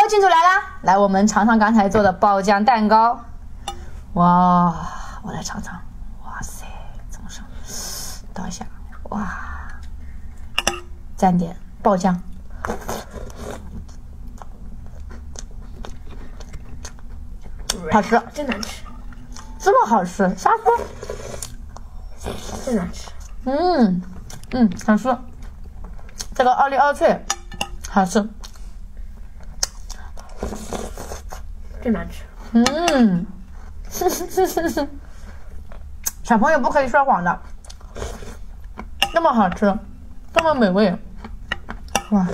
进度来啦！来，我们尝尝刚才做的爆浆蛋糕。哇，我来尝尝。哇塞，怎么上？倒一下，哇，蘸点爆浆。好吃， 真难吃， 这么好吃，啥说？ 真难吃。 好吃。这个奥利奥脆，好吃。 真难吃。 小朋友不可以说谎的，那么好吃，这么美味，哇！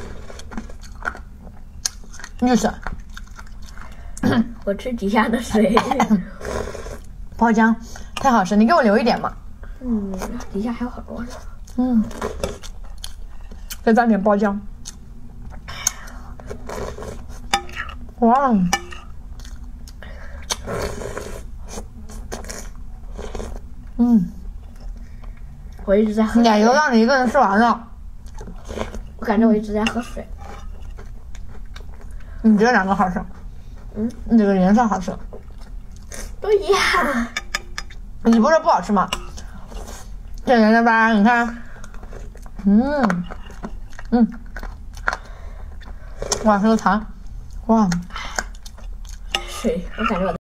绿色。 我吃底下的水。 爆浆太好吃，你给我留一点嘛。 底下还有很多。 再蘸点爆浆。哇！ 我一直在喝水。 奶油让你一个人吃完了。 我感觉我一直在喝水。 你觉得哪个好吃？你这个颜色好吃。 都一样。 你不是不好吃吗？这人的吧，你看。哇，这个糖，哇！ 水，我感觉我。